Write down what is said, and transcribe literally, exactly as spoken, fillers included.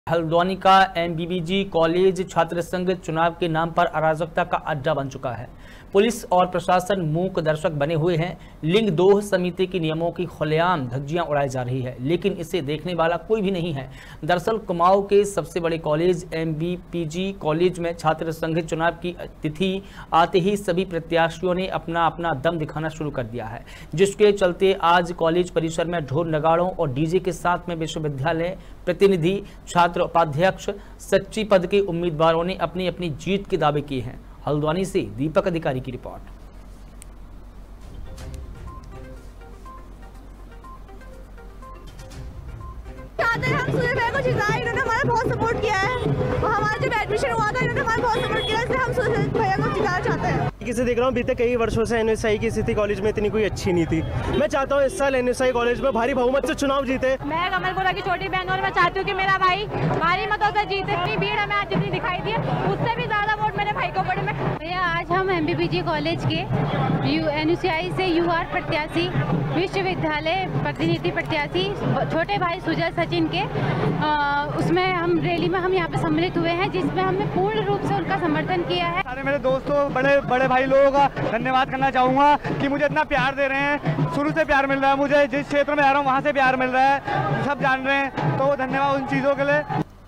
हल्द्वानी का एमबीबीजी कॉलेज छात्र संघ चुनाव के नाम पर अराजकता का अड्डा बन चुका है। पुलिस और प्रशासन मूक दर्शक बने हुए हैं। लिंग दोह समिति के नियमों की खुलेआम धज्जियां उड़ाई जा रही है, लेकिन इसे देखने वाला कोई भी नहीं है। दरअसल कुमाऊं के सबसे बड़े कॉलेज एमबीबीजी कॉलेज में छात्र संघ चुनाव की तिथि आते ही सभी प्रत्याशियों ने अपना अपना दम दिखाना शुरू कर दिया है, जिसके चलते आज कॉलेज परिसर में ढोल नगाड़ों और डीजे के साथ में विश्वविद्यालय प्रतिनिधि, छात्र उपाध्यक्ष, सच्ची पद के उम्मीदवारों ने अपनी अपनी जीत के दावे किए हैं। हल्द्वानी से दीपक अधिकारी की रिपोर्ट। हम सूर्य भैया को जिताए, इन्होंने हमारा बहुत सपोर्ट किया है। हमारा जब एडमिशन हुआ था इन्होंने हमारा बहुत सपोर्ट किया, इसलिए हम सूर्य भैया को जिताना चाहते हैं। किसी देख रहा हूँ बीते कई वर्षों से एनएसआई की स्थिति कॉलेज में इतनी कोई अच्छी नहीं थी। मैं चाहता हूँ इस साल एनएसआई कॉलेज में भारी बहुमत से चुनाव जीते। मैं कमलपुरा की छोटी बहन और मैं चाहती हूँ कि मेरा भाई भारी मतों से जीते। इतनी भीड़ हमें आज जितनी दिखाई दी है, उससे भी ज्यादा वोट मेरे भाई को पड़े। भैया आज हम एमबीबीजी कॉलेज के एनएसआई से यूआर प्रत्याशी, विश्वविद्यालय प्रतिनिधि प्रत्याशी छोटे भाई सुजय सचिन के आ, उसमें हम रैली में हम यहाँ पे सम्मिलित हुए हैं, जिसमें हमने पूर्ण रूप से उनका समर्थन किया है। सारे मेरे दोस्तों, बड़े बड़े भाई लोगों का धन्यवाद करना चाहूँगा कि मुझे इतना प्यार दे रहे हैं। शुरू से प्यार मिल रहा है मुझे, जिस क्षेत्र में आ रहा हूँ वहाँ से प्यार मिल रहा है, सब जान रहे हैं, तो धन्यवाद उन चीज़ों के लिए।